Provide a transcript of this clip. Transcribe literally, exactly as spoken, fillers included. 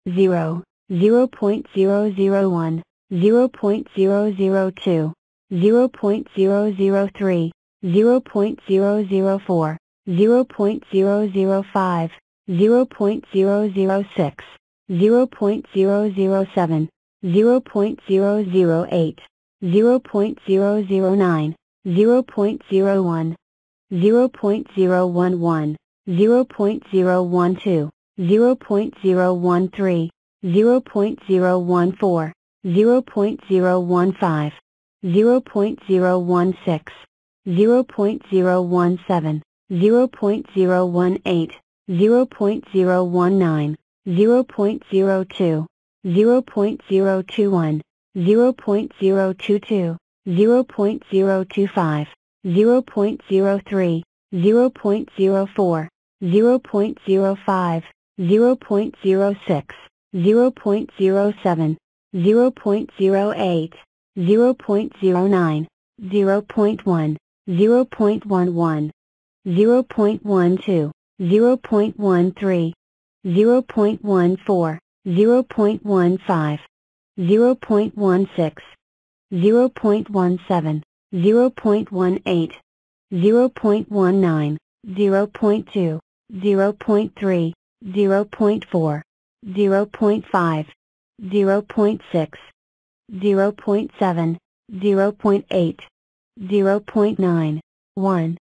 zero, zero point zero zero one, zero point zero zero two, zero point zero zero three, zero point zero zero four, zero point zero zero five, zero point zero zero six, zero point zero zero seven, zero point zero zero eight, zero point zero zero nine, zero point zero one, zero point zero one one, zero point zero one two, zero point zero one three, zero point zero one four, zero point zero one five, zero point zero one six, zero point zero one seven, zero point zero one eight, zero point zero one nine, zero point zero two, zero point zero two one, zero point zero two two, zero point zero two five, zero point zero three, zero point zero four, zero point zero five, zero point zero six, zero point zero seven, zero point zero eight, zero point zero nine, zero point one, zero point one one, zero point one two, zero point one three, zero point one four, zero point one five, zero point one six, zero point one seven, zero point one eight, zero point one nine, zero point two, zero point three, zero point four, zero point five, zero point six, zero point seven, zero point eight, zero point nine, one.